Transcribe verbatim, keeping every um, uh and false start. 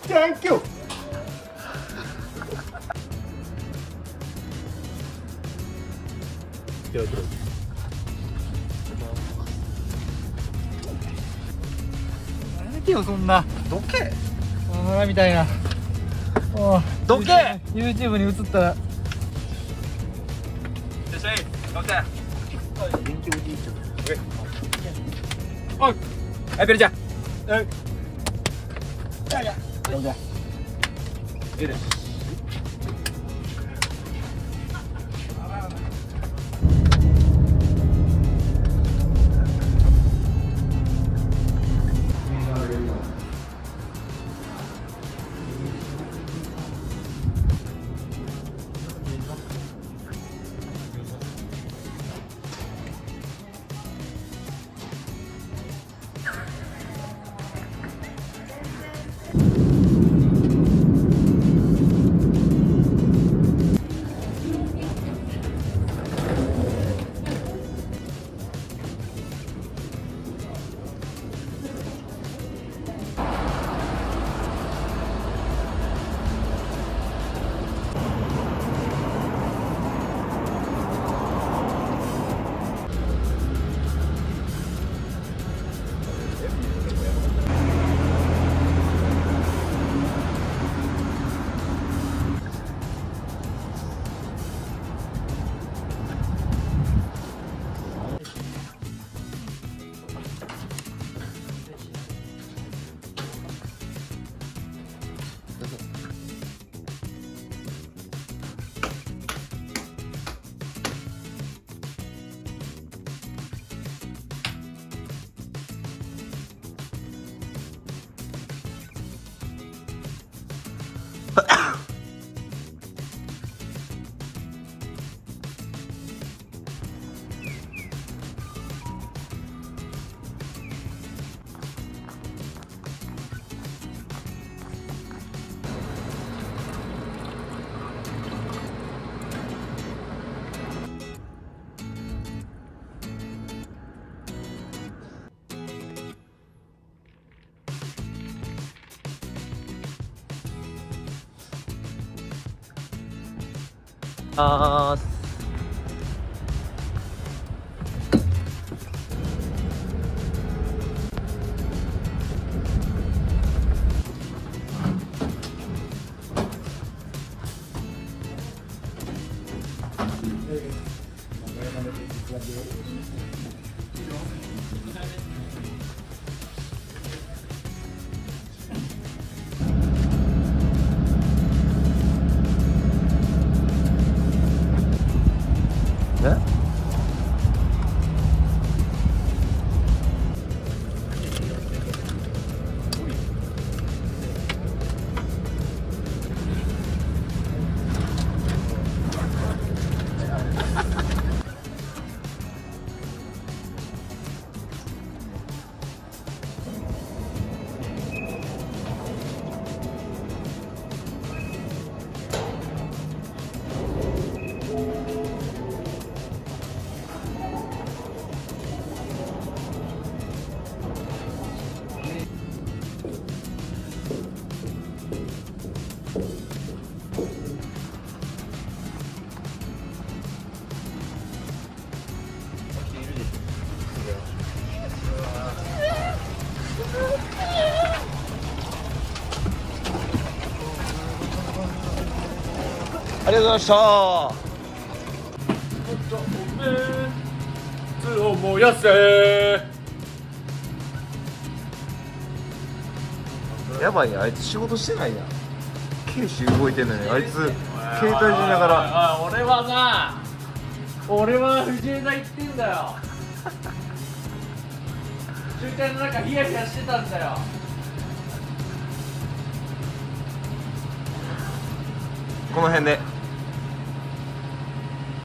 Thank you. やめてよそんな。 どけ。 お前みたいな。 どけ。 YouTube に映ったら。 いらっしゃい。どけ。 元気おじいちゃん。 おい。はい、ベルちゃん。 はい。じゃあじゃあ。じゃあ。 いいね。 あーありがとうございました。 熱を燃やせ。 やばいや、あいつ仕事してないやん。九州動いてんのに、あいつ携帯しながら。 おいおいおい、俺はな、俺は藤枝行ってんだよ。渋滞の中ヒヤヒヤしてたんだよ。 この辺で。